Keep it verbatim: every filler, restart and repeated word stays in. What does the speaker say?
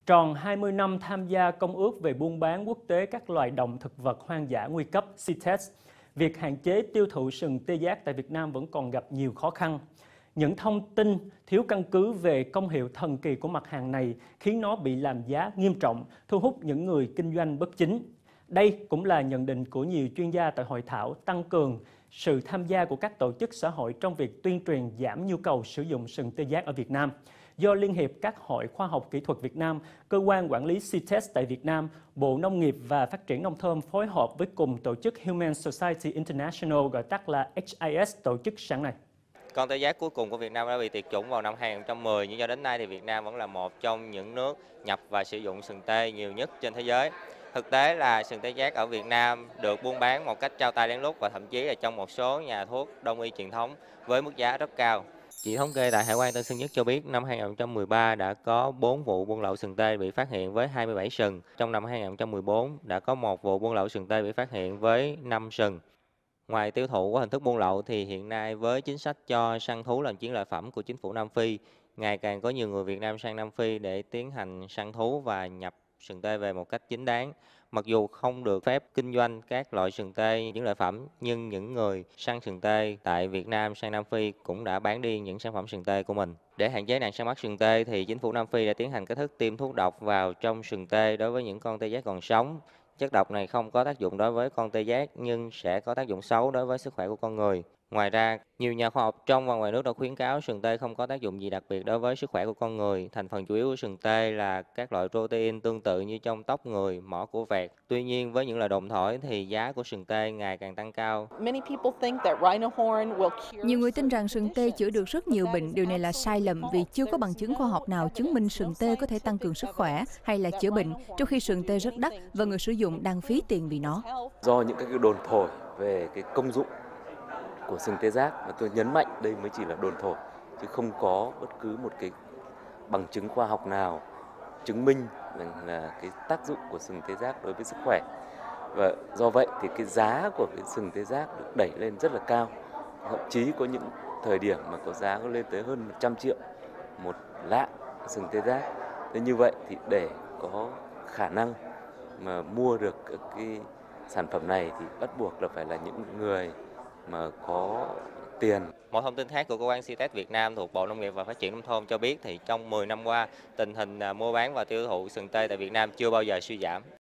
Tròn hai mươi năm tham gia Công ước về buôn bán quốc tế các loài động thực vật hoang dã nguy cấp xê i tê e ét, việc hạn chế tiêu thụ sừng tê giác tại Việt Nam vẫn còn gặp nhiều khó khăn. Những thông tin thiếu căn cứ về công hiệu thần kỳ của mặt hàng này khiến nó bị làm giá nghiêm trọng, thu hút những người kinh doanh bất chính. Đây cũng là nhận định của nhiều chuyên gia tại hội thảo tăng cường sự tham gia của các tổ chức xã hội trong việc tuyên truyền giảm nhu cầu sử dụng sừng tê giác ở Việt Nam, do Liên hiệp các hội khoa học kỹ thuật Việt Nam, Cơ quan quản lý xê i tê e ét tại Việt Nam, Bộ Nông nghiệp và Phát triển Nông thôn phối hợp với cùng tổ chức Humane Society International, gọi tắt là hát i ét, tổ chức sáng nay. Con tê giác cuối cùng của Việt Nam đã bị tuyệt chủng vào năm hai nghìn không trăm mười, nhưng cho đến nay thì Việt Nam vẫn là một trong những nước nhập và sử dụng sừng tê nhiều nhất trên thế giới. Thực tế là sừng tê giác ở Việt Nam được buôn bán một cách trao tay lén lút và thậm chí là trong một số nhà thuốc đông y truyền thống với mức giá rất cao. Chỉ thống kê tại Hải quan Tân Sơn Nhất cho biết năm hai nghìn không trăm mười ba đã có bốn vụ buôn lậu sừng tê bị phát hiện với hai mươi bảy sừng. Trong năm hai nghìn không trăm mười bốn đã có một vụ buôn lậu sừng tê bị phát hiện với năm sừng. Ngoài tiêu thụ qua hình thức buôn lậu thì hiện nay với chính sách cho săn thú làm chiến lợi phẩm của chính phủ Nam Phi, ngày càng có nhiều người Việt Nam sang Nam Phi để tiến hành săn thú và nhập sừng tê về một cách chính đáng. Mặc dù không được phép kinh doanh các loại sừng tê chiến lợi phẩm, nhưng những người săn sừng tê tại Việt Nam sang Nam Phi cũng đã bán đi những sản phẩm sừng tê của mình. Để hạn chế nạn săn bắt sừng tê thì chính phủ Nam Phi đã tiến hành cách thức tiêm thuốc độc vào trong sừng tê đối với những con tê giác còn sống. Chất độc này không có tác dụng đối với con tê giác nhưng sẽ có tác dụng xấu đối với sức khỏe của con người. Ngoài ra, nhiều nhà khoa học trong và ngoài nước đã khuyến cáo sừng tê không có tác dụng gì đặc biệt đối với sức khỏe của con người. Thành phần chủ yếu của sừng tê là các loại protein tương tự như trong tóc người, mỏ của vẹt. Tuy nhiên, với những lời đồn thổi thì giá của sừng tê ngày càng tăng cao. Nhiều người tin rằng sừng tê chữa được rất nhiều bệnh. Điều này là sai lầm vì chưa có bằng chứng khoa học nào chứng minh sừng tê có thể tăng cường sức khỏe hay là chữa bệnh, trong khi sừng tê rất đắt và người sử dụng đang phí tiền vì nó. Do những cái đồn thổi về cái công dụng của sừng tê giác, mà tôi nhấn mạnh đây mới chỉ là đồn thổi chứ không có bất cứ một cái bằng chứng khoa học nào chứng minh rằng là cái tác dụng của sừng tê giác đối với sức khỏe. Và do vậy thì cái giá của cái sừng tê giác được đẩy lên rất là cao, thậm chí có những thời điểm mà có giá có lên tới hơn một trăm triệu một lạng sừng tê giác. Thế như vậy thì để có khả năng mà mua được cái sản phẩm này thì bắt buộc là phải là những người mà có tiền. Một thông tin khác của cơ quan xê i tê e ét Việt Nam thuộc Bộ Nông nghiệp và Phát triển Nông thôn cho biết thì trong mười năm qua, tình hình mua bán và tiêu thụ sừng tê tại Việt Nam chưa bao giờ suy giảm.